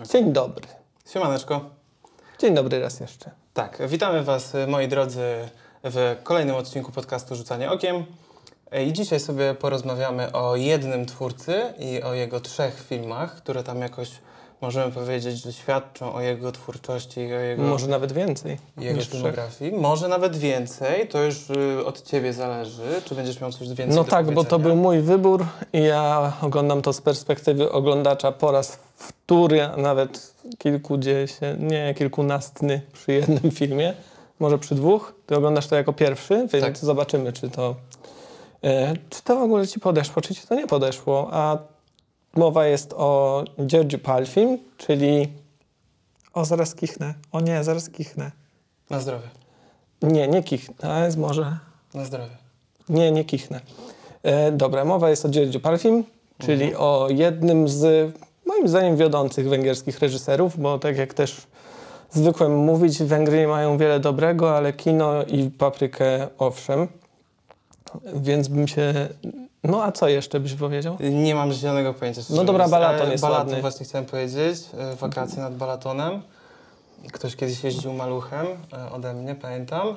Dzień dobry. Siemaneczko. Dzień dobry raz jeszcze. Tak, witamy Was, moi drodzy, w kolejnym odcinku podcastu Rzucanie Okiem. I dzisiaj sobie porozmawiamy o jednym twórcy i o jego 3 filmach, które tam jakoś możemy powiedzieć, że świadczą o jego twórczości i o jego... Może nawet więcej. Jego filmografii. Może nawet więcej. To już od Ciebie zależy, czy będziesz miał coś więcej No do tak, bo to był mój wybór i ja oglądam to z perspektywy oglądacza po raz wtóry, a nawet kilkunastny przy jednym filmie. Może przy 2. Ty oglądasz to jako pierwszy, więc tak. Zobaczymy, czy to w ogóle Ci podeszło, czy Ci to nie podeszło. A mowa jest o Georgiu Palfim, czyli... zaraz kichnę. Zaraz kichnę. Na zdrowie. Nie kichnę, ale może... Na zdrowie. Nie kichnę. Dobra, mowa jest o Georgiu Palfim, czyli o jednym z, moim zdaniem, wiodących węgierskich reżyserów, bo tak jak też zwykłem mówić, Węgry mają wiele dobrego, ale kino i paprykę owszem. Więc bym się... No a co jeszcze byś powiedział? Nie mam zielonego pojęcia. No dobra, Balaton jest Balaton ładny. właśnie chciałem powiedzieć. Wakacje nad Balatonem. Ktoś kiedyś jeździł maluchem ode mnie, pamiętam.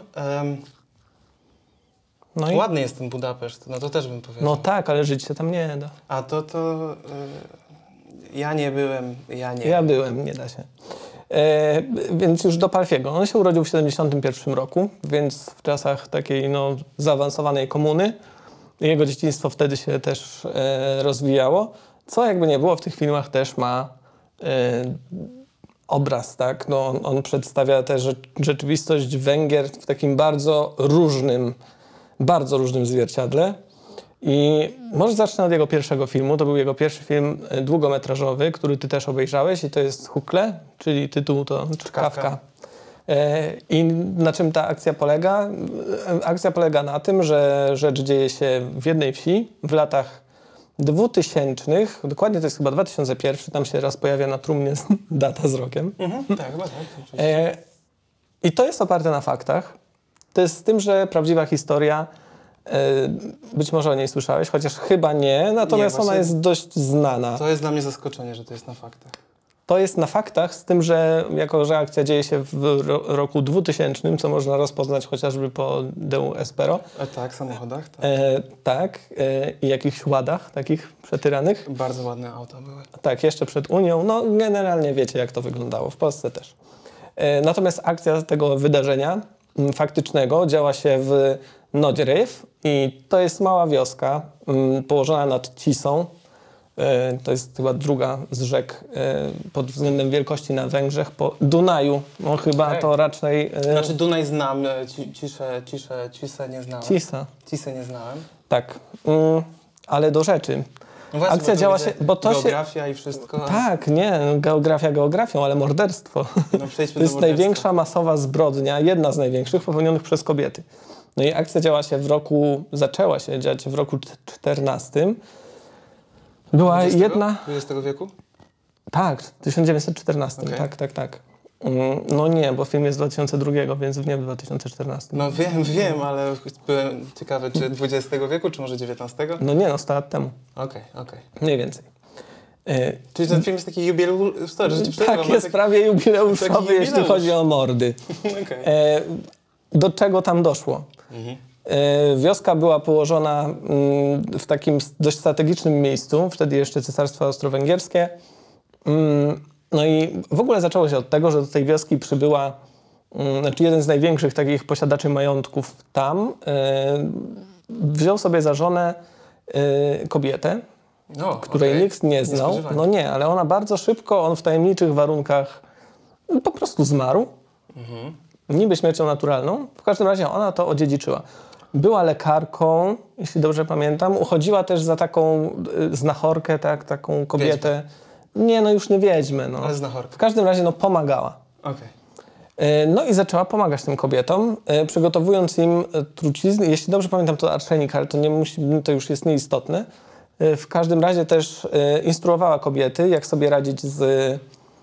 No i... Ładny jest ten Budapeszt, no to też bym powiedział. No tak, ale żyć się tam nie da. A ja nie byłem, Ja byłem, nie da się. Więc już do Palfiego. On się urodził w 1971 roku, więc w czasach takiej zaawansowanej komuny. Jego dzieciństwo wtedy się też rozwijało. Co jakby nie było, w tych filmach też ma obraz, tak? On przedstawia też rzeczywistość Węgier w takim bardzo różnym zwierciadle. I może zacznę od jego pierwszego filmu. To był jego pierwszy film długometrażowy, który ty też obejrzałeś i to jest Hukle, czyli tytuł to Czkawka. I na czym ta akcja polega? Akcja polega na tym, że rzecz dzieje się w jednej wsi w latach 2000, dokładnie to jest chyba 2001, tam się raz pojawia na trumnie data z rokiem. Tak, chyba tak. I to jest oparte na faktach. To jest z tym, że prawdziwa historia, być może o niej słyszałeś, chociaż chyba nie, natomiast ona jest dość znana. To jest dla mnie zaskoczenie, że to jest na faktach. To jest na faktach, z tym, że jako że akcja dzieje się w roku 2000, co można rozpoznać chociażby po Deu Espero. Tak, samochodach. Tak. I jakichś ładach takich przetyranych. Bardzo ładne auta były. Tak, jeszcze przed Unią. No generalnie wiecie, jak to wyglądało. W Polsce też. Natomiast akcja tego wydarzenia faktycznego działa się w Nodzieryw i to jest mała wioska położona nad Tisą. To jest chyba druga z rzek pod względem wielkości na Węgrzech po Dunaju. No chyba to raczej... Znaczy Dunaj znam, Cisę nie znałem. Cisę nie znałem. Tak, ale do rzeczy. No właśnie, akcja działa się... Geografia i wszystko. Tak, nie, geografia geografią, ale morderstwo. No to jest największa masowa zbrodnia, jedna z największych popełnionych przez kobiety. No i akcja zaczęła się dziać w roku 14. Była 20? jedna... XX wieku? Tak, 1914, okay. Tak. No nie, bo film jest z 2002, więc nie w 2014. No wiem, ale byłem ciekawy, czy XX wieku, czy może XIX? No nie, 100 lat temu. Okej. Mniej więcej. Czyli ten film jest taki tak, jest prawie jubileuszowy, jeśli chodzi o mordy. Okay. Do czego tam doszło? Wioska była położona w takim dość strategicznym miejscu, wtedy jeszcze Cesarstwo Austro-Węgierskie. No i w ogóle zaczęło się od tego, że do tej wioski przybyła, jeden z największych takich posiadaczy majątków tam, wziął sobie za żonę kobietę, której nikt nie znał. No nie, ale ona bardzo szybko, on w tajemniczych warunkach po prostu zmarł. Niby śmiercią naturalną. W każdym razie ona to odziedziczyła. Była lekarką, jeśli dobrze pamiętam. Uchodziła też za taką znachorkę, taką kobietę. Wiedźmę. Nie, już nie wiedźmę. Ale znachorkę. W każdym razie pomagała. Okay. No i zaczęła pomagać tym kobietom, przygotowując im trucizny. Jeśli dobrze pamiętam, to arsenik, ale to już jest nieistotne. W każdym razie też instruowała kobiety, jak sobie radzić z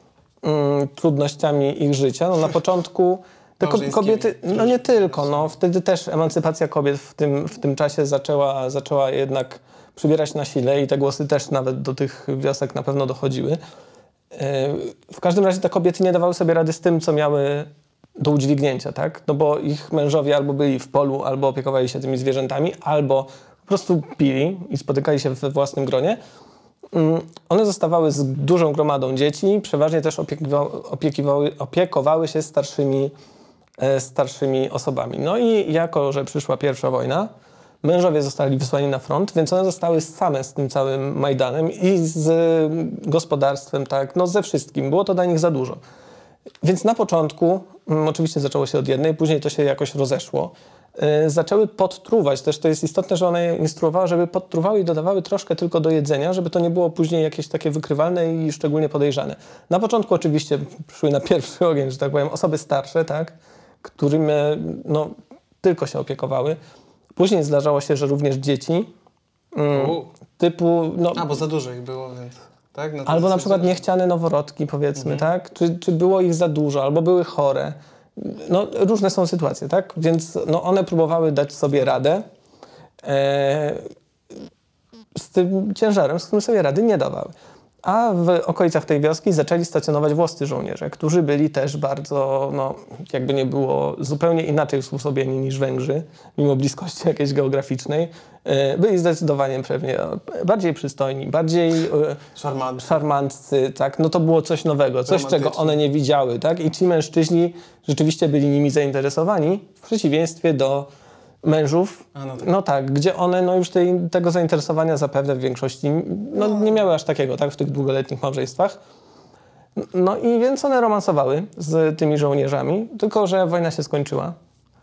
trudnościami ich życia. Na początku te kobiety, nie tylko, wtedy też emancypacja kobiet w tym czasie zaczęła jednak przybierać na sile i te głosy też nawet do tych wiosek na pewno dochodziły. W każdym razie te kobiety nie dawały sobie rady z tym, co miały do udźwignięcia, tak? No bo ich mężowie albo byli w polu, albo opiekowali się tymi zwierzętami, albo po prostu pili i spotykali się we własnym gronie. One zostawały z dużą gromadą dzieci, przeważnie też opiekowały się starszymi osobami. No i jako, że przyszła pierwsza wojna, mężowie zostali wysłani na front, więc one zostały same z tym całym Majdanem i z gospodarstwem, tak, no ze wszystkim. Było to dla nich za dużo. Więc na początku, oczywiście zaczęło się od jednej, później to się jakoś rozeszło. Zaczęły podtruwać, też to jest istotne, że one je instruowały, żeby podtruwały i dodawały troszkę tylko do jedzenia, żeby to nie było później jakieś takie wykrywalne i szczególnie podejrzane. Na początku oczywiście szły na pierwszy ogień, że tak powiem, osoby starsze, tak, którym no, tylko się opiekowały. Później zdarzało się, że również dzieci typu... No, bo za dużo ich było, więc... Tak? No albo na przykład niechciane noworodki, powiedzmy, tak? Czy było ich za dużo, albo były chore. No, różne są sytuacje, tak? Więc no, one próbowały dać sobie radę z tym ciężarem, z którym sobie rady nie dawały. A w okolicach tej wioski zaczęli stacjonować włoscy żołnierze, którzy byli też bardzo, no, jakby nie było, zupełnie inaczej usposobieni niż Węgrzy, mimo bliskości jakiejś geograficznej. Byli zdecydowanie pewnie bardziej przystojni, bardziej szarmanccy, tak? No to było coś nowego, coś, czego one nie widziały, tak? I ci mężczyźni rzeczywiście byli nimi zainteresowani, w przeciwieństwie do mężów, no tak, gdzie one no już tego zainteresowania zapewne w większości nie miały aż takiego, tak, w tych długoletnich małżeństwach. No i więc one romansowały z tymi żołnierzami, tylko że wojna się skończyła.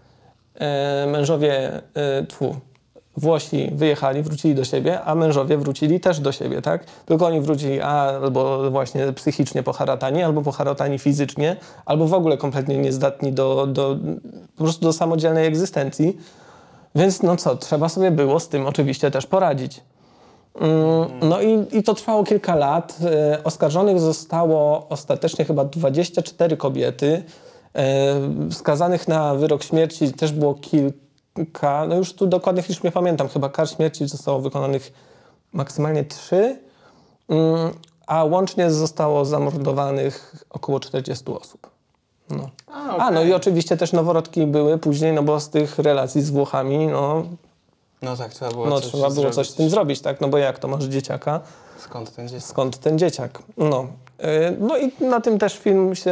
Włosi wyjechali, wrócili do siebie, a mężowie wrócili też do siebie, tak? Tylko oni wrócili albo właśnie psychicznie poharatani, albo poharatani fizycznie, albo w ogóle kompletnie niezdatni po prostu do samodzielnej egzystencji. Więc no co, trzeba sobie było z tym oczywiście też poradzić. No i to trwało kilka lat. Oskarżonych zostało ostatecznie chyba 24 kobiety. Skazanych na wyrok śmierci też było kilka, no już tu dokładnych liczb nie pamiętam, chyba kar śmierci zostało wykonanych maksymalnie 3, a łącznie zostało zamordowanych około 40 osób. No. No i oczywiście też noworodki były później, no bo z tych relacji z Włochami, no tak, trzeba było coś z tym zrobić, tak? No bo jak to masz dzieciaka? Skąd ten dzieciak? No i na tym też film się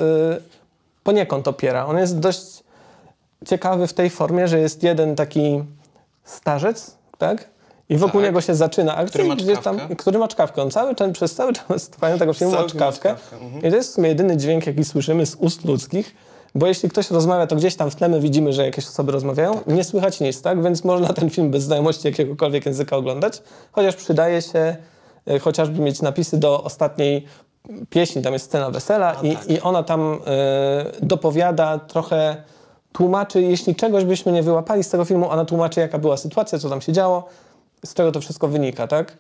poniekąd opiera. On jest dość ciekawy w tej formie, że jest jeden taki starzec, tak? I wokół niego się zaczyna akcja, który ma czkawkę. On przez cały czas trwania tego filmu ma czkawkę. I to jest w sumie jedyny dźwięk, jaki słyszymy z ust ludzkich, bo jeśli ktoś rozmawia, to gdzieś tam w tle my widzimy, że jakieś osoby rozmawiają. Tak. Nie słychać nic, tak? Więc można ten film bez znajomości jakiegokolwiek języka oglądać, chociaż przydaje się chociażby mieć napisy do ostatniej pieśni, tam jest scena wesela i ona tam dopowiada trochę, tłumaczy, jeśli czegoś byśmy nie wyłapali z tego filmu, ona tłumaczy, jaka była sytuacja, co tam się działo, z czego to wszystko wynika, tak?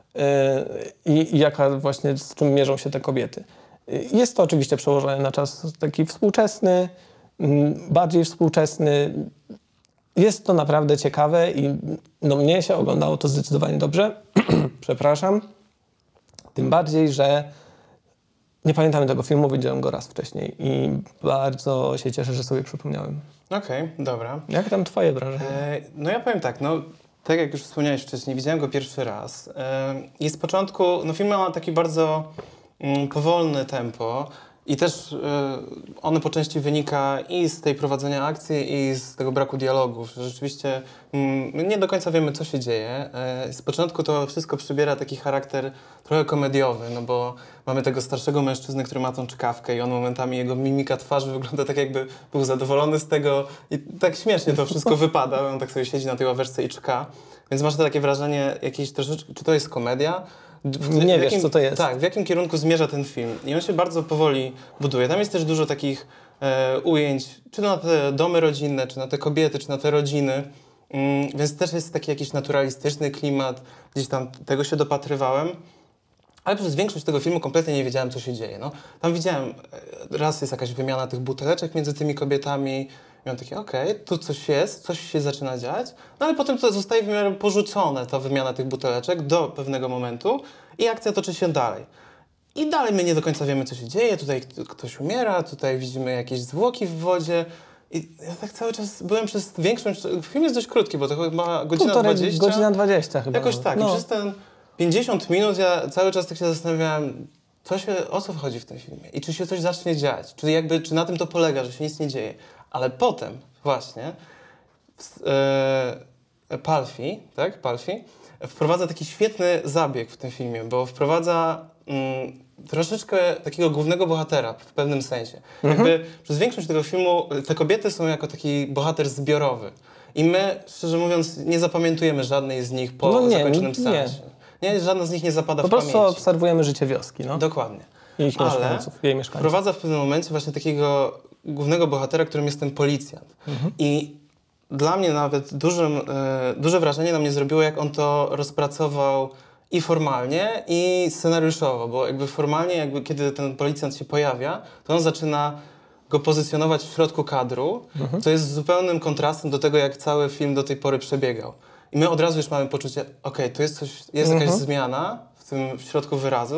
I jaka właśnie, z czym mierzą się te kobiety. Jest to oczywiście przełożone na czas taki współczesny, bardziej współczesny. Jest to naprawdę ciekawe i no mnie się oglądało to zdecydowanie dobrze. Przepraszam. Tym bardziej, że nie pamiętam tego filmu, widziałem go raz wcześniej i bardzo się cieszę, że sobie przypomniałem. Okej, dobra. Jak tam twoje wrażenie? No ja powiem tak, tak jak już wspomniałeś wcześniej, widziałem go pierwszy raz. I z początku, film ma taki bardzo powolne tempo i też ono po części wynika i z tej prowadzenia akcji, i z tego braku dialogów. Rzeczywiście nie do końca wiemy, co się dzieje. Z początku to wszystko przybiera taki charakter trochę komediowy, no bo mamy tego starszego mężczyznę, który ma tą czkawkę i on momentami, jego mimika twarzy wygląda tak, jakby był zadowolony z tego i tak śmiesznie to wszystko wypada. On tak sobie siedzi na tej ławeczce i czka. Więc masz takie wrażenie jakiejś troszeczkę, czy to jest komedia? Nie wiesz, co to jest. Tak, w jakim kierunku zmierza ten film. I on się bardzo powoli buduje. Tam jest też dużo takich ujęć, czy na te domy rodzinne, czy na te kobiety, czy na te rodziny. Więc też jest taki jakiś naturalistyczny klimat. Gdzieś tam tego się dopatrywałem. Ale przez większość tego filmu kompletnie nie wiedziałem, co się dzieje. Tam widziałem, raz jest jakaś wymiana tych buteleczek między tymi kobietami. I miałem takie, tu coś jest, coś się zaczyna dziać. No ale potem to zostaje w miarę porzucone, ta wymiana tych buteleczek do pewnego momentu i akcja toczy się dalej. I dalej my nie do końca wiemy, co się dzieje. Tutaj ktoś umiera, tutaj widzimy jakieś zwłoki w wodzie. I ja tak cały czas byłem przez większą... Film jest dość krótki, bo to chyba godzina 20. Godzina 20 chyba. Jakoś tak. I przez ten 50 minut ja cały czas tak się zastanawiałem, o co chodzi w tym filmie i czy się coś zacznie dziać. Czy na tym to polega, że się nic nie dzieje. Ale potem właśnie Palfi wprowadza taki świetny zabieg w tym filmie, bo wprowadza troszeczkę takiego głównego bohatera w pewnym sensie. Jakby przez większość tego filmu te kobiety są jako taki bohater zbiorowy. I my, szczerze mówiąc, nie zapamiętujemy żadnej z nich po zakończonym seansie. Nie, żadna z nich nie zapada w pamięci. Po prostu obserwujemy życie wioski. No. Dokładnie. I ich mieszkańców, jej mieszkańców. Wprowadza w pewnym momencie właśnie takiego głównego bohatera, którym jest ten policjant. I dla mnie nawet duże wrażenie na mnie zrobiło, jak on to rozpracował i formalnie, i scenariuszowo, bo jakby formalnie, kiedy ten policjant się pojawia, to on zaczyna go pozycjonować w środku kadru, co jest zupełnym kontrastem do tego, jak cały film do tej pory przebiegał. I my od razu już mamy poczucie, to jest jakaś zmiana w środku wyrazu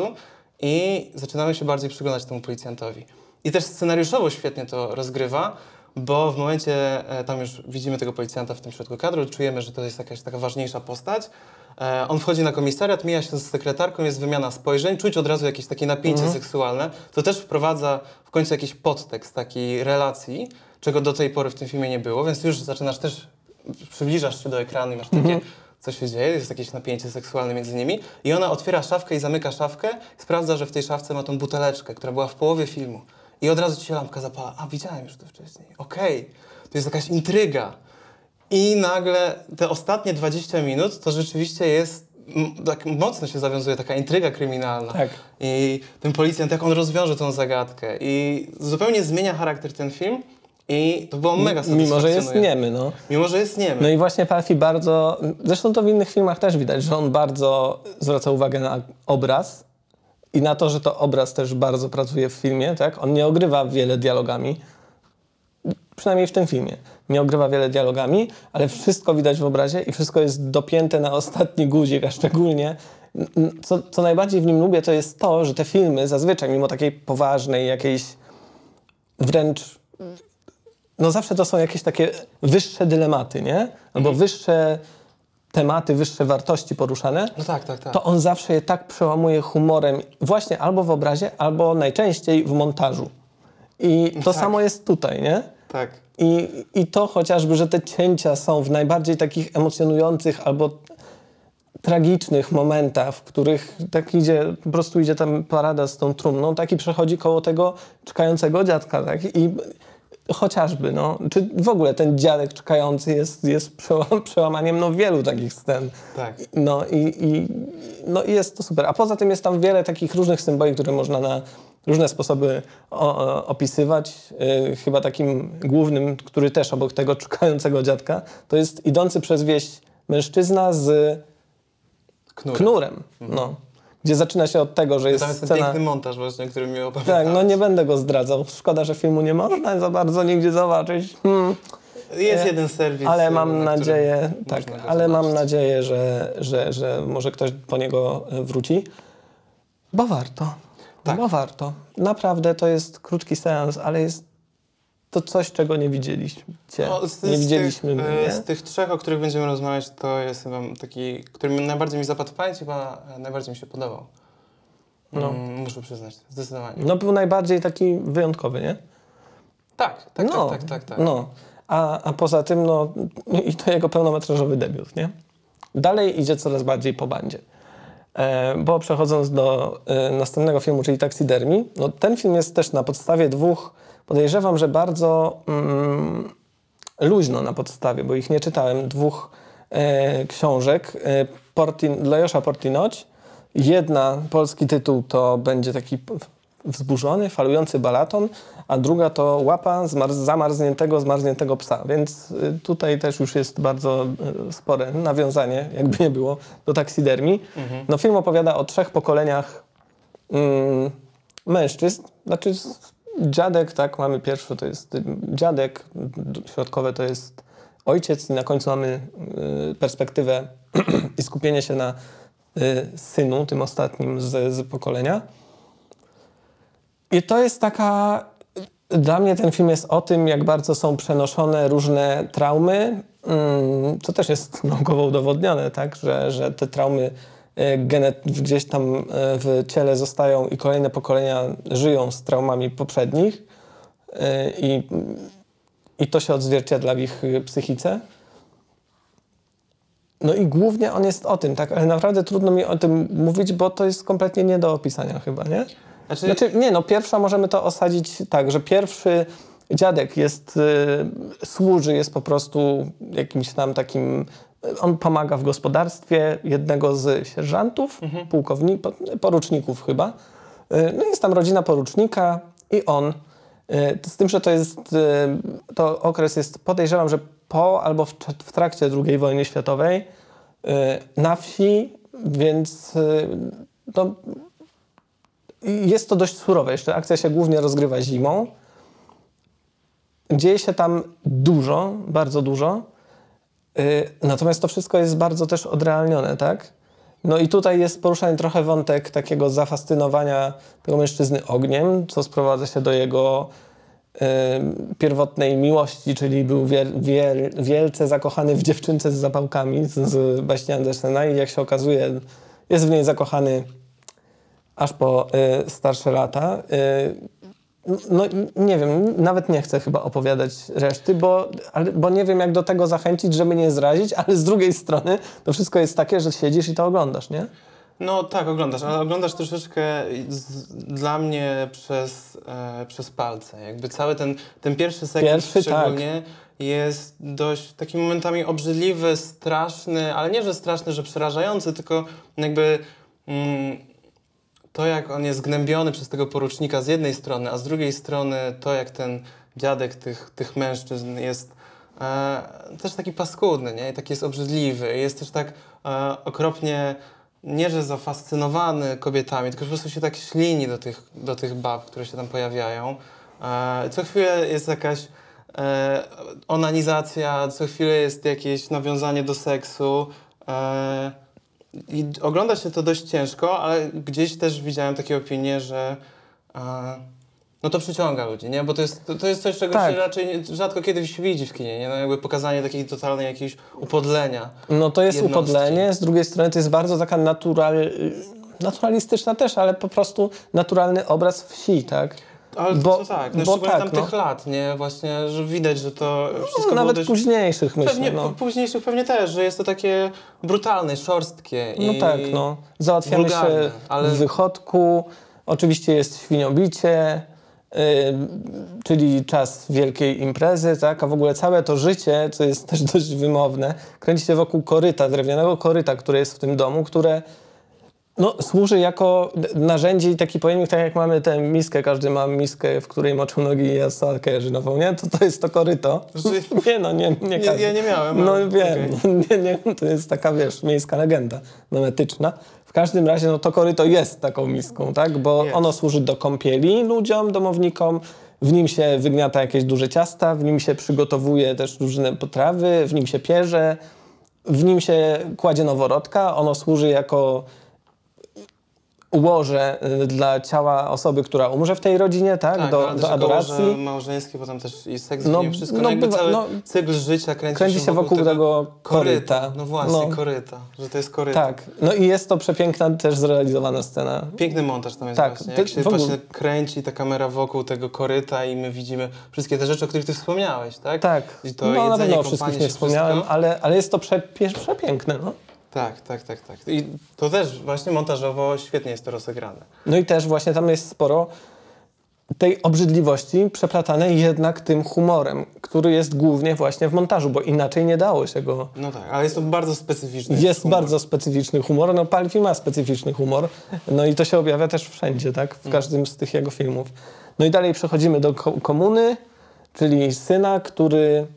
i zaczynamy się bardziej przyglądać temu policjantowi. I też scenariuszowo świetnie to rozgrywa, bo w momencie, tam już widzimy tego policjanta w tym środku kadru, czujemy, że to jest jakaś taka ważniejsza postać. On wchodzi na komisariat, mija się z sekretarką, jest wymiana spojrzeń, czuć od razu jakieś takie napięcie seksualne. To też wprowadza w końcu jakiś podtekst takiej relacji, czego do tej pory w tym filmie nie było, więc już zaczynasz też, przybliżasz się do ekranu i masz takie, co się dzieje, jest jakieś napięcie seksualne między nimi. I ona otwiera szafkę i zamyka szafkę, sprawdza, że w tej szafce ma tą buteleczkę, która była w połowie filmu. I od razu ci się lampka zapala. A, widziałem już to wcześniej. Okej, to jest jakaś intryga. I nagle te ostatnie 20 minut to rzeczywiście jest, tak mocno się zawiązuje taka intryga kryminalna. Tak. I ten policjant, jak on rozwiąże tą zagadkę. I zupełnie zmienia charakter ten film. I to było mega satysfakcjonujące. Mimo, że jest niemy, no. Mimo, że jest niemy. No i właśnie Palfi bardzo, zresztą to w innych filmach też widać, że on bardzo zwraca uwagę na obraz i na to, że to obraz też bardzo pracuje w filmie, tak? On nie ogrywa wiele dialogami, przynajmniej w tym filmie. Nie ogrywa wiele dialogami, ale wszystko widać w obrazie i wszystko jest dopięte na ostatni guzik, a szczególnie co najbardziej w nim lubię, to jest to, że te filmy zazwyczaj, mimo takiej poważnej, jakiejś wręcz, no zawsze to są jakieś takie wyższe dylematy, nie? Albo wyższe tematy, wyższe wartości poruszane. No tak. To on zawsze je tak przełamuje humorem właśnie albo w obrazie, albo najczęściej w montażu. I to samo jest tutaj, nie? Tak. I to chociażby, że te cięcia są w najbardziej takich emocjonujących albo tragicznych momentach, w których tak po prostu idzie tam parada z tą trumną, taki przechodzi koło tego czekającego dziadka, tak? I chociażby, no, czy w ogóle ten dziadek czekający jest przełamaniem wielu takich scen. Tak. No i jest to super. A poza tym jest tam wiele takich różnych symboli, które można na różne sposoby opisywać. Chyba takim głównym, który też obok tego czekającego dziadka, to jest idący przez wieś mężczyzna z knurem. No. Gdzie zaczyna się od tego, że jest tam jest scena... ten piękny montaż właśnie, o którym mi opowiadałeś. Tak, no nie będę go zdradzał. Szkoda, że filmu nie można za bardzo nigdzie zobaczyć. Jest jeden serwis, ale mam nadzieję, mam nadzieję, że może ktoś po niego wróci. Bo warto. Tak. Bo warto. Naprawdę to jest krótki seans, ale jest to coś, czego nie widzieliśmy. Z tych trzech, o których będziemy rozmawiać, to jest chyba taki, który najbardziej mi zapadł w pamięć, chyba najbardziej mi się podobał. No. Muszę przyznać, zdecydowanie. No był najbardziej taki wyjątkowy, nie? Tak. No. A poza tym, no i to jego pełnometrażowy debiut, nie? Dalej idzie coraz bardziej po bandzie. Bo przechodząc do następnego filmu, czyli Taxidermy, no ten film jest też na podstawie dwóch, podejrzewam, że bardzo luźno na podstawie, bo ich nie czytałem, dwóch książek Lajosza Portinoć. Jedna, polski tytuł to będzie taki wzburzony, falujący balaton, a druga to Łapa zmarzniętego psa, więc tutaj też już jest bardzo spore nawiązanie, jakby nie było, do Taxidermy. No film opowiada o trzech pokoleniach mężczyzn, znaczy dziadek, tak, mamy pierwszy, to jest dziadek, środkowe to jest ojciec i na końcu mamy perspektywę i skupienie się na synu, tym ostatnim z pokolenia. I to jest taka... Dla mnie ten film jest o tym, jak bardzo są przenoszone różne traumy, co też jest naukowo udowodnione, tak? Że te traumy gdzieś tam w ciele zostają i kolejne pokolenia żyją z traumami poprzednich i to się odzwierciedla w ich psychice. No i głównie on jest o tym, tak? Ale naprawdę trudno mi o tym mówić, bo to jest kompletnie nie do opisania chyba, nie? Znaczy, nie, no pierwsza możemy to osadzić tak, że pierwszy dziadek służy, jest po prostu jakimś tam takim, on pomaga w gospodarstwie jednego z sierżantów, poruczników chyba. No jest tam rodzina porucznika i on, z tym, że to okres jest, podejrzewam, że po albo w trakcie II wojny światowej na wsi, więc no, jest to dość surowe. Jeszcze akcja się głównie rozgrywa zimą. Dzieje się tam dużo, bardzo dużo. Natomiast to wszystko jest bardzo też odrealnione, tak? No i tutaj jest poruszany trochę wątek takiego zafascynowania tego mężczyzny ogniem, co sprowadza się do jego pierwotnej miłości, czyli był wielce zakochany w dziewczynce z zapałkami z baśni Andersena i jak się okazuje, jest w niej zakochany aż po starsze lata. No nie wiem, nawet nie chcę chyba opowiadać reszty, bo nie wiem, jak do tego zachęcić, żeby nie zrazić, ale z drugiej strony to wszystko jest takie, że siedzisz i to oglądasz, nie? No tak, oglądasz, ale oglądasz troszeczkę dla mnie przez palce. Jakby cały ten pierwszy segment szczególnie jest dość takimi momentami obrzydliwy, straszny, ale nie, że straszny, że przerażający, tylko jakby to, jak on jest gnębiony przez tego porucznika z jednej strony, a z drugiej strony to, jak ten dziadek tych mężczyzn jest też taki paskudny, nie? I taki jest obrzydliwy. Jest też tak okropnie, nie że zafascynowany kobietami, tylko po prostu się tak ślini do tych bab, które się tam pojawiają. Co chwilę jest jakaś onanizacja, co chwilę jest jakieś nawiązanie do seksu. I ogląda się to dość ciężko, ale gdzieś też widziałem takie opinie, że no to przyciąga ludzi, nie? Bo to jest coś, czego się raczej rzadko kiedy się widzi w kinie, nie? No jakby pokazanie takiej totalnej jakiegoś upodlenia. No to jest upodlenie, z drugiej strony to jest bardzo taka naturalistyczna też, ale po prostu naturalny obraz wsi, tak? Ale to tak, no szczególnie tamtych lat, nie? Właśnie, że widać, że to wszystko nawet było dość... późniejszych, myślę. Pewnie, późniejszych pewnie też, że jest to takie brutalne, szorstkie i no tak, no. Załatwiamy wulgarne, się ale... w wychodku, oczywiście jest świniobicie, czyli czas wielkiej imprezy, tak? A w ogóle całe to życie, co jest też dość wymowne, kręci się wokół koryta, drewnianego koryta, które jest w tym domu, które służy jako narzędzie i taki pojemnik, tak jak mamy tę miskę, każdy ma miskę, w której moczył nogi i jadł sałatkę jarzynową, nie? To jest to koryto. Nie każdy. Ja nie miałem. No wiem, okay. To jest taka, miejska legenda memetyczna. W każdym razie, to koryto jest taką miską, tak? Bo ono służy do kąpieli ludziom, domownikom, w nim się wygniata jakieś duże ciasta, w nim się przygotowuje też różne potrawy, w nim się pierze, w nim się kładzie noworodka, ono służy jako łoże dla ciała osoby, która umrze w tej rodzinie, tak? Do adoracji. Łoże małżeńskie, potem też i seks, wszystko. Jakby cały cykl życia kręci się wokół tego koryta. No właśnie, koryta, że to jest koryta. Tak, i jest to przepiękna też zrealizowana scena. Piękny montaż tam jest właśnie. Jak się właśnie kręci ta kamera wokół tego koryta i my widzimy wszystkie te rzeczy, o których ty wspomniałeś, tak? Tak, I to jedzenie, na pewno o wszystkich nie wspomniałem, ale jest to przepiękne, Tak. I to też właśnie montażowo świetnie jest to rozegrane. No i też właśnie tam jest sporo tej obrzydliwości przeplatanej jednak tym humorem, który jest głównie właśnie w montażu, bo inaczej nie dało się go... No tak, ale jest to bardzo specyficzny humor. Bardzo specyficzny humor. Palfi ma specyficzny humor. I to się objawia też wszędzie, tak? W każdym z tych jego filmów. No i dalej przechodzimy do komuny, czyli syna, który...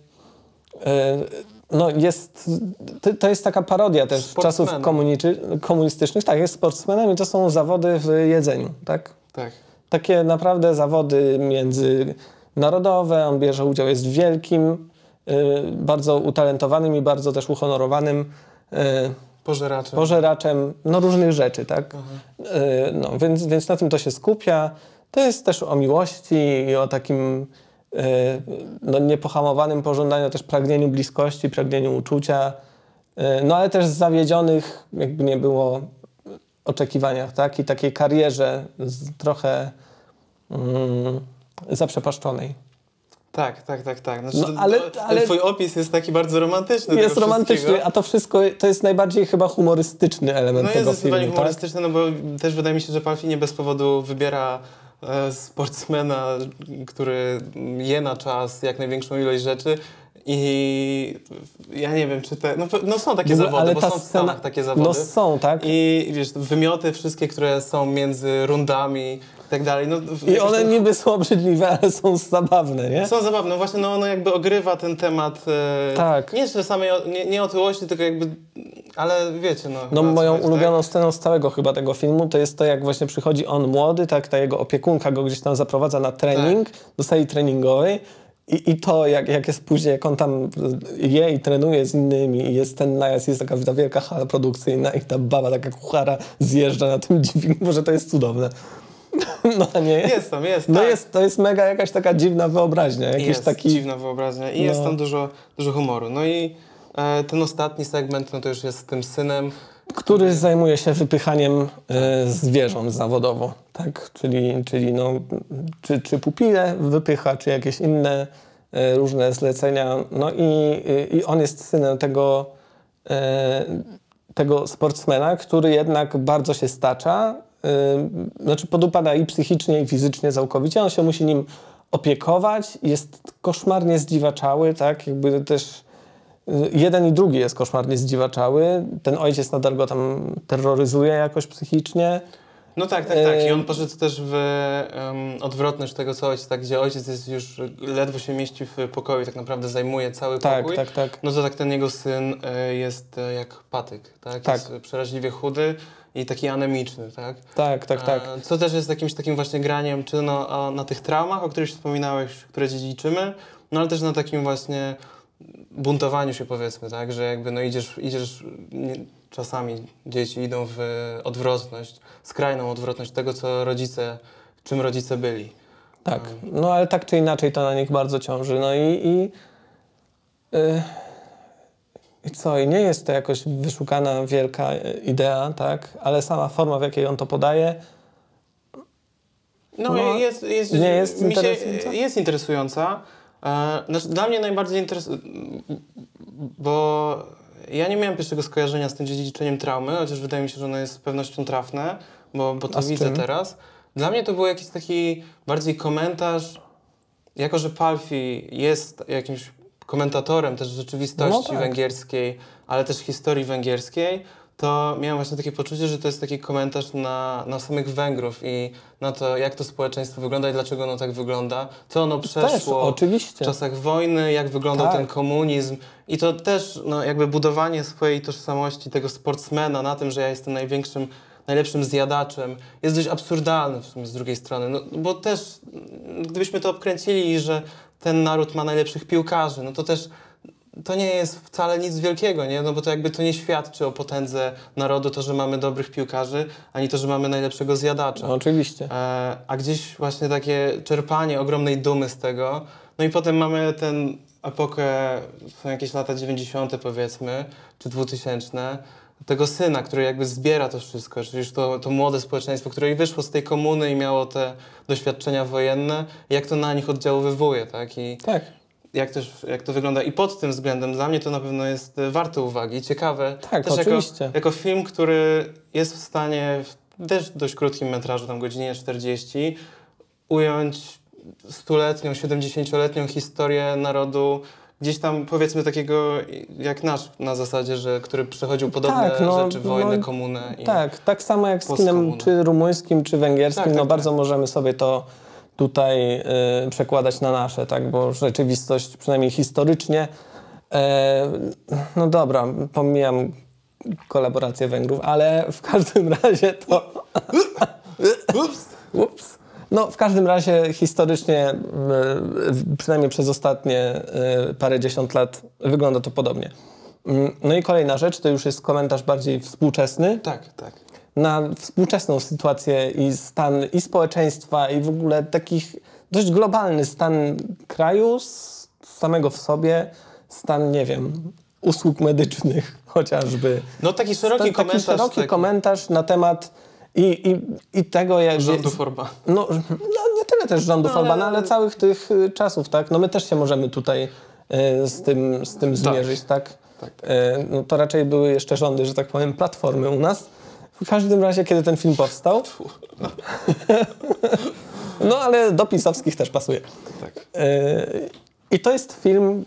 to jest taka parodia też czasów komunistycznych. Tak, jest sportsmenem i to są zawody w jedzeniu, tak? Tak. Takie naprawdę zawody międzynarodowe. On bierze udział, jest wielkim, bardzo utalentowanym i bardzo też uhonorowanym pożeraczem różnych rzeczy, tak? Więc na tym to się skupia. To jest też o miłości i o takim no, niepohamowanym pożądaniu, też pragnieniu bliskości, pragnieniu uczucia, no ale też zawiedzionych, jakby nie było, oczekiwaniach, tak? I takiej karierze trochę zaprzepaszczonej. Tak. Znaczy, No, ale twój opis jest taki bardzo romantyczny. jest romantyczny, a to wszystko to jest najbardziej chyba humorystyczny element no tego jest filmu. zdecydowanie humorystyczny, no bo też wydaje mi się, że Palfi nie bez powodu wybiera sportsmena, który je na czas jak największą ilość rzeczy. I ja nie wiem, czy te... No są takie zawody, ale bo ta są w Stanach takie zawody. No są, tak? I wiesz, wymioty wszystkie, które są między rundami i tak dalej. No, i one niby są obrzydliwe, ale są zabawne, nie? Są zabawne. Właśnie no, ono jakby ogrywa ten temat. Tak. Nie że samej, nie otyłości, tylko jakby... Ale wiecie, no... No moją coś, ulubioną tak? sceną z całego chyba tego filmu to jest to, jak właśnie przychodzi on młody, tak, ta jego opiekunka go gdzieś tam zaprowadza na trening, do sali treningowej. I to, jak jest później, jak on tam je i trenuje z innymi i jest ten najazd, jest taka ta wielka hala produkcyjna i ta baba, taka kuchara zjeżdża na tym dźwigu, może to jest cudowne. No nie jest. No tak. to jest mega jakaś taka dziwna wyobraźnia. Jest taki... dziwna wyobraźnia i jest tam dużo humoru. No i ten ostatni segment, no to już jest z tym synem, który zajmuje się wypychaniem zwierząt zawodowo, tak? Czyli no, czy pupile wypycha, czy jakieś inne różne zlecenia. No i on jest synem tego sportsmena, który jednak bardzo się stacza, znaczy podupada i psychicznie, i fizycznie całkowicie. On się musi nim opiekować, jest koszmarnie zdziwaczały, tak? Jakby też jeden i drugi jest koszmarnie zdziwaczały. Ten ojciec nadal go tam terroryzuje jakoś psychicznie. No tak. I on poszedł też w odwrotność tego, co ojciec, tak, gdzie ojciec jest już ledwo się mieści w pokoju, tak naprawdę zajmuje cały pokój. Tak. No to tak ten jego syn jest jak patyk, tak? Jest przeraźliwie chudy i taki anemiczny, tak? Tak. Co też jest jakimś takim właśnie graniem, czy na tych traumach, o których wspominałeś, które dziedziczymy, no ale też na takim właśnie buntowaniu się, powiedzmy, tak, że jakby no idziesz czasami dzieci idą w odwrotność, skrajną odwrotność tego, czym rodzice byli. Tak, no ale tak czy inaczej to na nich bardzo ciąży. No i co? I nie jest to jakoś wyszukana wielka idea, tak, ale sama forma, w jakiej on to podaje, jest interesująca. Znaczy, dla mnie najbardziej bo ja nie miałem pierwszego skojarzenia z tym dziedziczeniem traumy, chociaż wydaje mi się, że ono jest z pewnością trafne, bo to widzę teraz. Dla mnie to był jakiś taki bardziej komentarz, jako że Palfi jest jakimś komentatorem też rzeczywistości węgierskiej, ale też historii węgierskiej, to miałem właśnie takie poczucie, że to jest taki komentarz na samych Węgrów i na to, jak to społeczeństwo wygląda i dlaczego ono tak wygląda, co ono przeszło oczywiście. w czasach wojny, jak wyglądał ten komunizm. I to też no, jakby budowanie swojej tożsamości, tego sportsmena na tym, że ja jestem najlepszym zjadaczem, jest dość absurdalne w sumie z drugiej strony. No, bo też, gdybyśmy to obkręcili, że ten naród ma najlepszych piłkarzy, no to też to nie jest wcale nic wielkiego, nie? No bo to jakby to nie świadczy o potędze narodu, to, że mamy dobrych piłkarzy, ani to, że mamy najlepszego zjadacza. No, oczywiście. A gdzieś właśnie takie czerpanie ogromnej dumy z tego. No i potem mamy tę epokę, są jakieś lata 90. powiedzmy, czy 2000, tego syna, który jakby zbiera to wszystko, czyli już to młode społeczeństwo, które i wyszło z tej komuny i miało te doświadczenia wojenne, jak to na nich oddziaływuje, tak? Tak. Jak to wygląda i pod tym względem dla mnie to na pewno jest warte uwagi i ciekawe. Tak, też oczywiście. Jako film, który jest w stanie w też dość krótkim metrażu, tam godzinie 40, ująć 100-letnią, 70-letnią historię narodu, gdzieś tam powiedzmy takiego jak nasz na zasadzie, że który przechodził podobne rzeczy, wojnę, komunę. Tak samo jak z kinem czy rumuńskim, czy węgierskim, bardzo możemy sobie to tutaj przekładać na nasze, tak, bo rzeczywistość, przynajmniej historycznie, no dobra, pomijam kolaborację Węgrów, ale w każdym razie to... Ups. No, w każdym razie historycznie, przynajmniej przez ostatnie parędziesiąt lat wygląda to podobnie. No i kolejna rzecz, to już jest komentarz bardziej współczesny. Tak. na współczesną sytuację i stan i społeczeństwa i w ogóle takich dość globalny stan kraju, samego w sobie, stan, nie wiem, usług medycznych chociażby. No taki szeroki komentarz. Taki szeroki komentarz na temat i tego, jak... Rządów Orbana. No nie tyle też rządów Orbana, ale całych tych czasów, tak? No my też się możemy tutaj z tym zmierzyć, tak? No to raczej były jeszcze rządy, że tak powiem, Platformy u nas. W każdym razie, kiedy ten film powstał... No ale do pisowskich też pasuje. Tak. I to jest film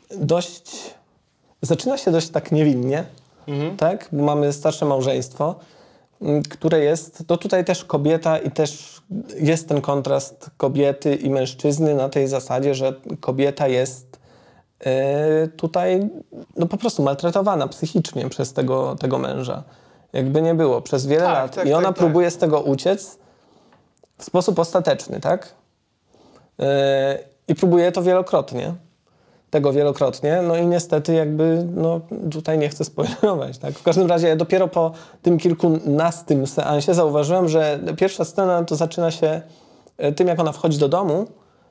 zaczyna się dość tak niewinnie, tak? Bo mamy starsze małżeństwo, które jest, to tutaj też kobieta i też jest ten kontrast kobiety i mężczyzny na tej zasadzie, że kobieta jest tutaj no po prostu maltretowana psychicznie przez tego męża. Jakby nie było, przez wiele lat. I ona próbuje z tego uciec w sposób ostateczny, tak? I próbuje to wielokrotnie. No i niestety jakby, no tutaj nie chcę spoilerować, tak? W każdym razie ja dopiero po tym kilkunastym seansie zauważyłem, że pierwsza scena to zaczyna się tym, jak ona wchodzi do domu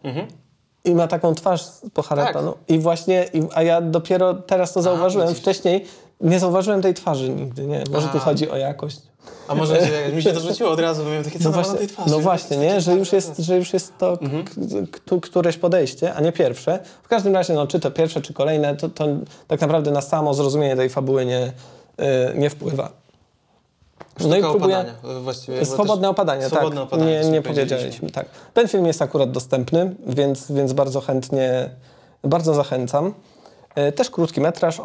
i ma taką twarz poharataną. I właśnie, a ja dopiero teraz to zauważyłem, wcześniej nie zauważyłem tej twarzy nigdy, nie? Może tu chodzi o jakość. A może mi się to rzuciło od razu, bo miałem takie, co na tej twarzy. No właśnie, nie? Że już jest to któreś podejście, a nie pierwsze. W każdym razie, no, czy to pierwsze, czy kolejne, to tak naprawdę na samo zrozumienie tej fabuły nie wpływa. No i próbuję... Właściwie, swobodne opadanie, tak. Nie powiedzieliśmy, tak. Ten film jest akurat dostępny, więc bardzo chętnie, bardzo zachęcam. Też krótki metraż,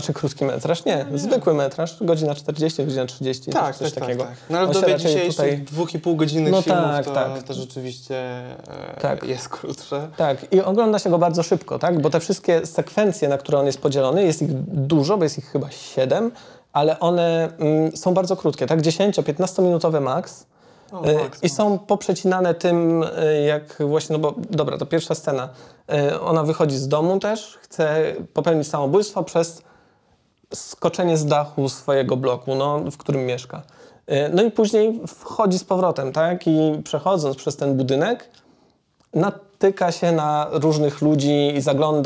zwykły metraż, godzina 40, godzina 30, coś takiego. Tak. No ale w dobie dzisiejszych 2,5-godzinnych filmów to rzeczywiście jest krótsze. Tak, i ogląda się go bardzo szybko, tak? Bo te wszystkie sekwencje, na które on jest podzielony, jest ich dużo, bo jest ich chyba 7, ale one są bardzo krótkie, tak? 10-15 minutowe max. I są poprzecinane tym, jak właśnie, no bo dobra, to pierwsza scena. Ona wychodzi z domu też, chce popełnić samobójstwo przez skoczenie z dachu swojego bloku, no, w którym mieszka. No i później wchodzi z powrotem, tak? I przechodząc przez ten budynek, natyka się na różnych ludzi i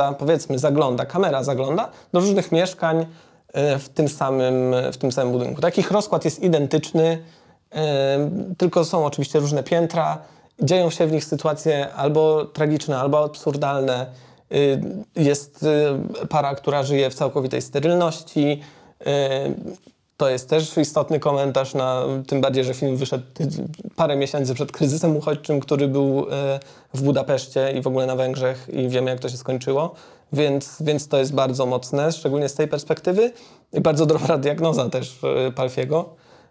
kamera zagląda do różnych mieszkań w tym samym budynku. Takich rozkład jest identyczny, tylko są oczywiście różne piętra, dzieją się w nich sytuacje albo tragiczne, albo absurdalne. Jest para, która żyje w całkowitej sterylności. To jest też istotny komentarz, tym bardziej, że film wyszedł parę miesięcy przed kryzysem uchodźczym, który był w Budapeszcie i w ogóle na Węgrzech i wiemy, jak to się skończyło. Więc to jest bardzo mocne, szczególnie z tej perspektywy. I bardzo dobra diagnoza też Palfiego.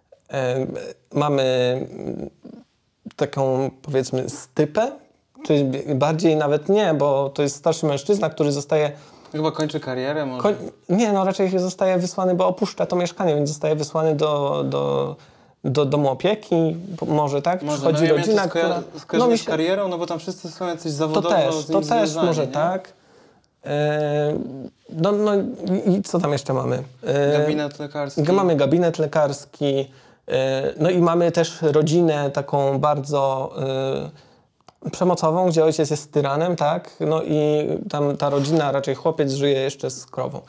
Mamy taką, powiedzmy, stypę, czy bardziej nawet nie, bo to jest starszy mężczyzna, który zostaje... Chyba kończy karierę może? Nie, no raczej zostaje wysłany, bo opuszcza to mieszkanie, więc zostaje wysłany do domu opieki, może tak? Przychodzi rodzina, która... Skojarzenie z karierą, no bo tam wszyscy są jacyś zawodowo to też może nie? Tak. No i co tam jeszcze mamy? Gabinet lekarski. Mamy gabinet lekarski. No i mamy też rodzinę taką bardzo przemocową, gdzie ojciec jest tyranem, tak? No i tam ta rodzina, raczej chłopiec żyje jeszcze z krową.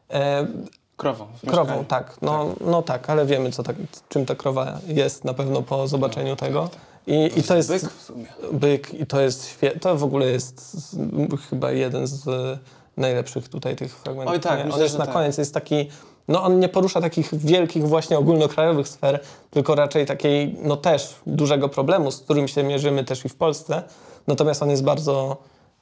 Krową, tak. No tak, ale wiemy, czym ta krowa jest na pewno po zobaczeniu tego. I to jest byk w sumie. Byk i to jest to w ogóle jest chyba jeden z najlepszych tutaj tych fragmentów. Oj tak, on jest na koniec, jest taki... No on nie porusza takich wielkich właśnie ogólnokrajowych sfer, tylko raczej takiej, no też dużego problemu, z którym się mierzymy też i w Polsce. Natomiast on jest bardzo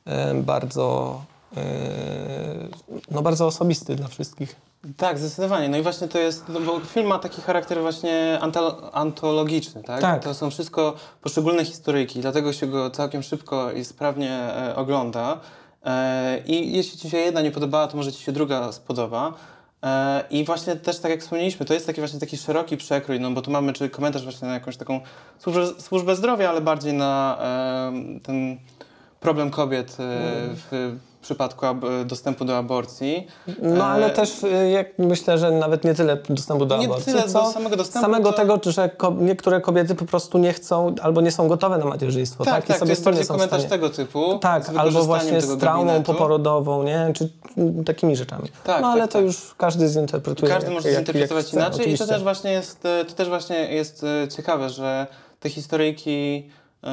osobisty dla wszystkich. Tak, zdecydowanie. No i właśnie to jest, no bo film ma taki charakter właśnie antologiczny, tak? Tak. To są wszystko poszczególne historyjki, dlatego się go całkiem szybko i sprawnie ogląda. I jeśli ci się jedna nie podobała, to może ci się druga spodoba. I właśnie też tak jak wspomnieliśmy, to jest taki szeroki przekrój, no bo tu mamy czy komentarz właśnie na jakąś taką służbę zdrowia, ale bardziej na ten problem kobiet w przypadku dostępu do aborcji. No ale też myślę, że nawet nie tyle dostępu do aborcji, tyle co do samego dostępu, samego tego, że niektóre kobiety po prostu nie chcą albo nie są gotowe na macierzyństwo. Tak, to jest bardziej komentarz tego typu. Tak, albo właśnie z traumą poporodową, nie? Czy takimi rzeczami. No ale to już każdy zinterpretuje. Każdy może zinterpretować inaczej oczywiście. I to też właśnie jest ciekawe, że te historyjki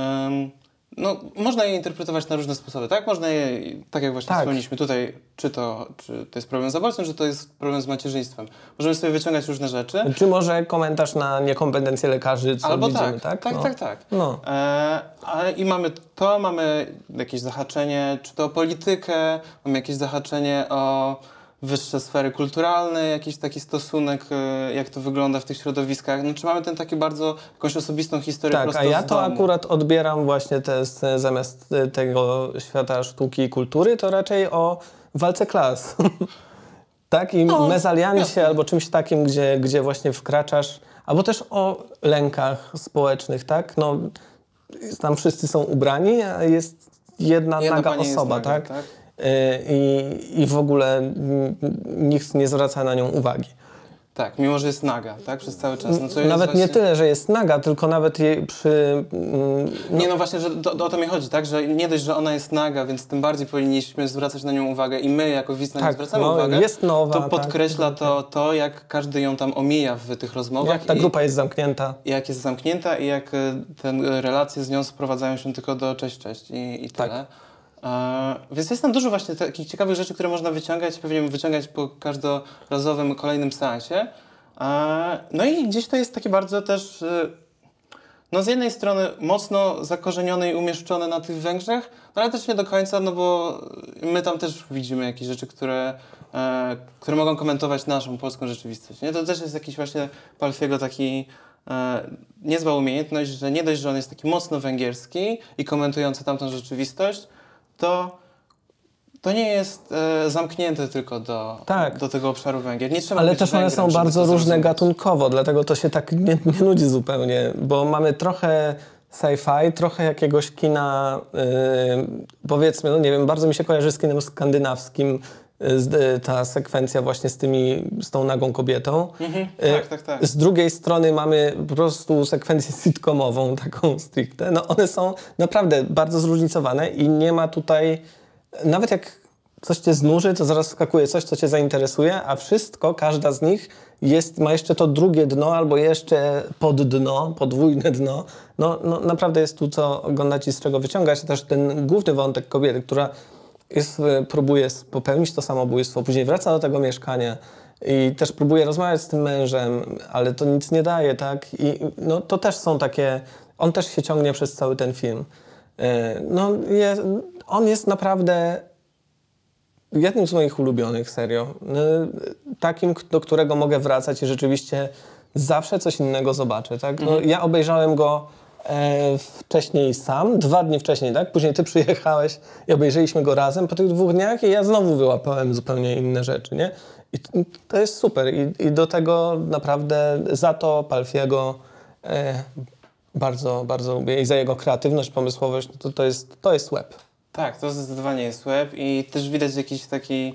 no, można je interpretować na różne sposoby, tak? Można je, tak jak właśnie wspomnieliśmy tutaj, czy to jest problem z aborcją, czy to jest problem z macierzyństwem. Możemy sobie wyciągać różne rzeczy. Czy może komentarz na niekompetencje lekarzy, co albo widzimy, tak? Tak. No. I mamy jakieś zahaczenie, czy to o politykę, mamy jakieś zahaczenie o wyższe sfery kulturalne, jakiś taki stosunek, jak to wygląda w tych środowiskach. No, czy mamy ten taki bardzo, jakąś osobistą historię prosto z domu. Tak, a ja to akurat odbieram właśnie zamiast tego świata sztuki i kultury, to raczej o walce klas. Tak? I mezaliansie albo czymś takim, gdzie właśnie wkraczasz, albo też o lękach społecznych, tak? No, tam wszyscy są ubrani, a jest jedna naga osoba, naga, tak? I w ogóle nikt nie zwraca na nią uwagi. Tak, mimo że jest naga, tak? Przez cały czas. No, co nawet właśnie... nie tyle, że jest naga, tylko nawet jej przy... Nie, no właśnie, że o to mi chodzi, tak? Że nie dość, że ona jest naga, więc tym bardziej powinniśmy zwracać na nią uwagę i my jako widz na nią zwracamy uwagę. Jest nowa, to podkreśla to, jak każdy ją tam omija w tych rozmowach. Jak ta grupa jest zamknięta. Jak jest zamknięta i jak te relacje z nią sprowadzają się tylko do cześć i tyle. Tak. Więc jest tam dużo właśnie takich ciekawych rzeczy, które można wyciągać, pewnie wyciągać po każdorazowym kolejnym seansie. No i gdzieś to jest takie bardzo też, no z jednej strony mocno zakorzenione i umieszczone na tych Węgrzech, no ale też nie do końca, no bo my tam też widzimy jakieś rzeczy, które mogą komentować naszą polską rzeczywistość. Nie? To też jest jakiś właśnie Palfiego taki niezła umiejętność, że nie dość, że on jest taki mocno węgierski i komentujący tamtą rzeczywistość, to nie jest zamknięte tylko do tego obszaru Węgier. Nie trzeba ale być też one Węgrem, są bardzo różne zrozumieć. gatunkowo, dlatego to się tak nie nudzi zupełnie, bo mamy trochę sci-fi, trochę jakiegoś kina, powiedzmy, no nie wiem, bardzo mi się kojarzy z kinem skandynawskim, ta sekwencja właśnie z tą nagą kobietą. Tak. Z drugiej strony mamy po prostu sekwencję sitcomową, taką stricte. No one są naprawdę bardzo zróżnicowane i nie ma tutaj, nawet jak coś cię znuży, to zaraz wskakuje coś, co cię zainteresuje, a wszystko, każda z nich ma jeszcze to drugie dno albo jeszcze poddno, podwójne dno. No naprawdę jest tu co oglądać i z czego wyciągać. Też ten główny wątek kobiety, która próbuje popełnić to samobójstwo, później wraca do tego mieszkania i też próbuje rozmawiać z tym mężem, ale to nic nie daje, tak? I no, to też są takie... On też się ciągnie przez cały ten film. On jest naprawdę jednym z moich ulubionych, serio. Takim, do którego mogę wracać i rzeczywiście zawsze coś innego zobaczę, tak? No, ja obejrzałem go wcześniej sam, 2 dni wcześniej, tak? Później ty przyjechałeś i obejrzeliśmy go razem po tych 2 dniach i ja znowu wyłapałem zupełnie inne rzeczy, nie? I to jest super i do tego naprawdę za to Palfiego bardzo, bardzo lubię i za jego kreatywność, pomysłowość, to jest łeb. Tak, to zdecydowanie jest łeb i też widać jakiś taki,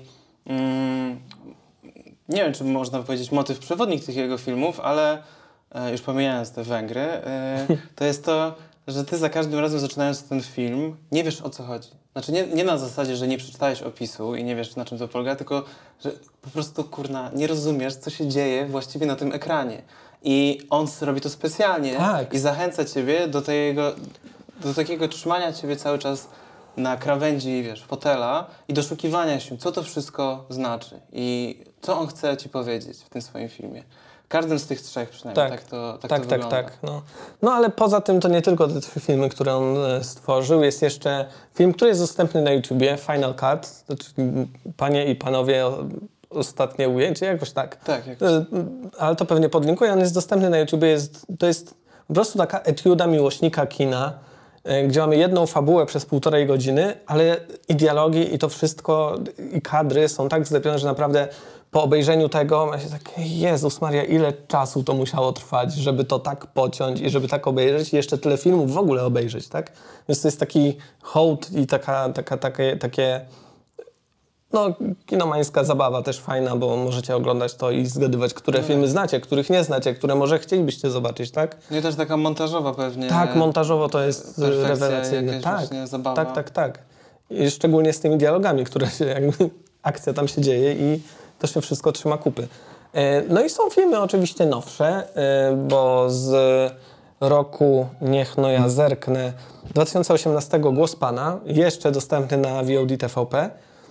nie wiem, czy można powiedzieć motyw przewodnik tych jego filmów, ale już pomijając te Węgry, to jest to, że ty za każdym razem zaczynając ten film nie wiesz, o co chodzi. Znaczy nie na zasadzie, że nie przeczytałeś opisu i nie wiesz, na czym to polega, tylko że po prostu, kurna, nie rozumiesz, co się dzieje właściwie na tym ekranie. I on robi to specjalnie i zachęca ciebie do takiego trzymania ciebie cały czas na krawędzi, fotela i doszukiwania się, co to wszystko znaczy i co on chce ci powiedzieć w tym swoim filmie. Każdym z tych 3 przynajmniej tak to wygląda. Tak. No ale poza tym to nie tylko te 3 filmy, które on stworzył. Jest jeszcze film, który jest dostępny na YouTubie, Final Cut, znaczy Panie i Panowie, ostatnie ujęcie, jakoś tak. Tak, jakoś. Ale to pewnie podlinkuję. On jest dostępny na YouTubie. To jest po prostu taka etiuda miłośnika kina, gdzie mamy jedną fabułę przez 1,5 godziny, ale i dialogi, i to wszystko, i kadry są tak zlepione, że naprawdę po obejrzeniu tego ma się tak, Jezus Maria, ile czasu to musiało trwać, żeby to tak pociąć i żeby tak obejrzeć i jeszcze tyle filmów w ogóle obejrzeć, tak? Więc to jest taki hołd i takie no, kinomańska zabawa też fajna, bo możecie oglądać to i zgadywać, które filmy znacie, których nie znacie, które może chcielibyście zobaczyć, tak? No i też taka montażowa pewnie. Tak, montażowo to jest rewelacyjne. Tak. I szczególnie z tymi dialogami, które się, jakby akcja tam się dzieje i to się wszystko trzyma kupy. No i są filmy oczywiście nowsze, bo z roku, niech no ja zerknę, 2018 Głos Pana, jeszcze dostępny na VOD TVP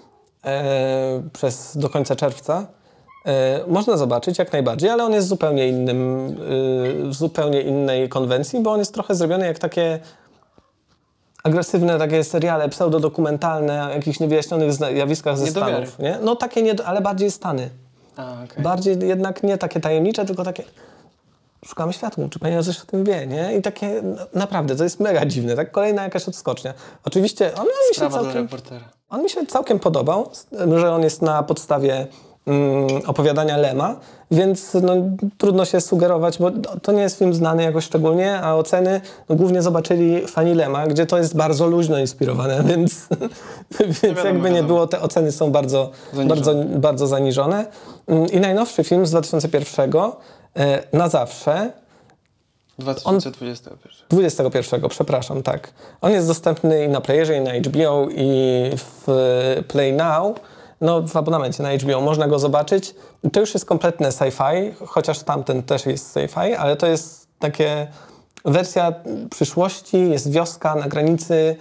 do końca czerwca. Można zobaczyć jak najbardziej, ale on jest zupełnie innym, w zupełnie innej konwencji, bo on jest trochę zrobiony jak takie agresywne takie seriale pseudodokumentalne o jakichś niewyjaśnionych zjawiskach ze Stanów. Nie? No takie, ale bardziej Stany. Okay. Bardziej jednak nie takie tajemnicze, tylko takie szukamy światła, czy pani coś o tym wie, nie? I takie naprawdę, to jest mega dziwne, tak? Kolejna jakaś odskocznia. Oczywiście on mi się całkiem podobał, że on jest na podstawie opowiadania Lema, więc no, trudno się sugerować, bo to nie jest film znany jakoś szczególnie, a oceny głównie zobaczyli fani Lema, gdzie to jest bardzo luźno inspirowane, więc jakby nie było, te oceny są bardzo zaniżone. I najnowszy film z 2001, Na zawsze. 2021, przepraszam, tak. On jest dostępny i na Playerze, i na HBO, i w Play Now. No, w abonamencie na HBO można go zobaczyć. To już jest kompletne sci-fi, chociaż tamten też jest sci-fi, ale to jest takie wersja przyszłości, jest wioska na granicy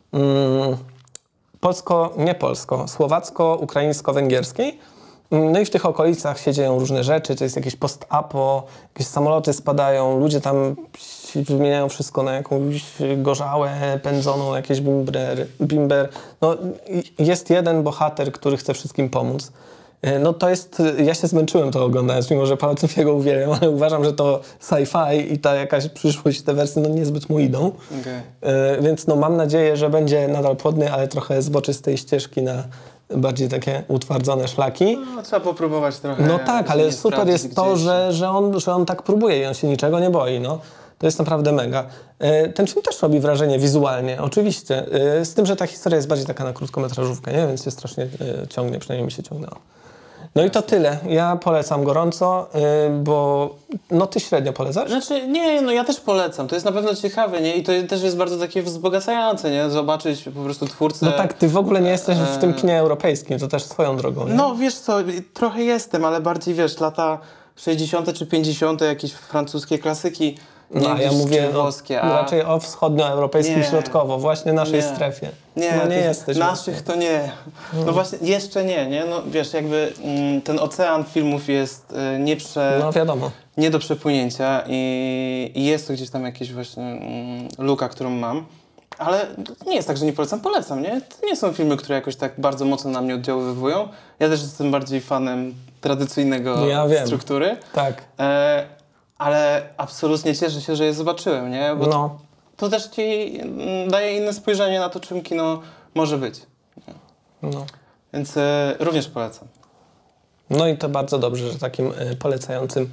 słowacko-ukraińsko-węgierskiej. No i w tych okolicach się dzieją różne rzeczy, to jest jakieś post-apo, jakieś samoloty spadają, ludzie tam wymieniają wszystko na jakąś gorzałę, pędzoną, jakieś bimber. No, jest jeden bohater, który chce wszystkim pomóc. No to jest, ja się zmęczyłem to oglądając, mimo że palcem jego uwielbiam, ale uważam, że to sci-fi i ta jakaś przyszłość, te wersje no niezbyt mu idą. Okay. Więc no mam nadzieję, że będzie nadal płodny, ale trochę zboczy z tej ścieżki na bardziej takie utwardzone szlaki. No, trzeba popróbować trochę. No tak, ale super jest to, że on tak próbuje i on się niczego nie boi. No. To jest naprawdę mega. Ten film też robi wrażenie wizualnie, oczywiście. Z tym, że ta historia jest bardziej taka na krótkometrażówkę, nie? Więc się strasznie ciągnie, przynajmniej mi się ciągnęło. No i to tyle. Ja polecam gorąco, bo no ty średnio polecasz? Znaczy, nie, no ja też polecam. To jest na pewno ciekawe, nie? I to też jest bardzo takie wzbogacające, nie? Zobaczyć po prostu twórcę... No tak, ty w ogóle nie jesteś w tym kinie europejskim, to też swoją drogą, nie? No wiesz co, trochę jestem, ale bardziej wiesz, lata 60. czy 50. jakieś francuskie klasyki. No, a ja mówię włoskie, raczej o wschodnioeuropejskim, środkowo, właśnie naszej strefie. Nie jesteś. Naszych to nie. No właśnie, jeszcze nie? No wiesz, jakby ten ocean filmów jest no wiadomo. nie do przepłynięcia i jest to gdzieś tam jakieś właśnie luka, którą mam. Ale nie jest tak, że nie polecam, nie? To nie są filmy, które jakoś tak bardzo mocno na mnie oddziaływują. Ja też jestem bardziej fanem tradycyjnego struktury. Tak. Ale absolutnie cieszę się, że je zobaczyłem, nie? Bo to też ci daje inne spojrzenie na to, czym kino może być. No. Więc również polecam. No i to bardzo dobrze, że takim polecającym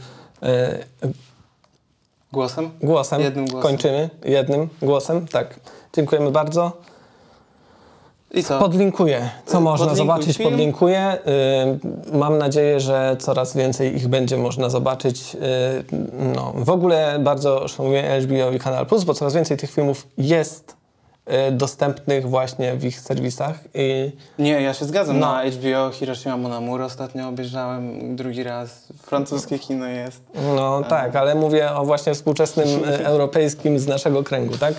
głosem jednym głosem kończymy. Jednym głosem, tak. Dziękujemy bardzo. I co? Podlinkuję. Co można zobaczyć, podlinkuję. Mam nadzieję, że coraz więcej ich będzie można zobaczyć. No, w ogóle bardzo szanuję HBO i Kanal Plus, bo coraz więcej tych filmów jest dostępnych właśnie w ich serwisach. Nie, ja się zgadzam. Na HBO Hiroshima Mon Amour ostatnio obejrzałem drugi raz. Francuskie kino jest. No tak, ale mówię o właśnie współczesnym europejskim z naszego kręgu, tak?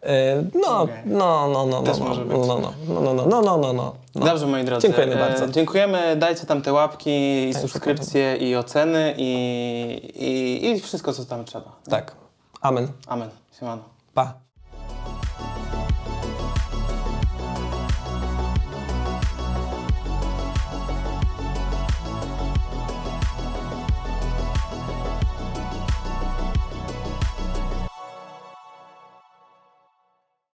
Też może być. No. Dobrze, moi drodzy. Dziękujemy bardzo. Dziękujemy, dajcie tam te łapki, i subskrypcje, i oceny, i wszystko, co tam trzeba. Tak. Amen. Amen. Siemano. Pa.